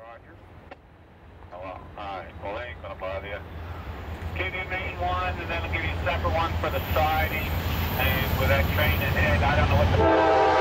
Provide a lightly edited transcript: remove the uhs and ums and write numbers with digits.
Roger. Oh, well, alright, well, they ain't gonna bother you. Give you main one, and then I'll give you a separate one for the siding, and with that train ahead, I don't know what the...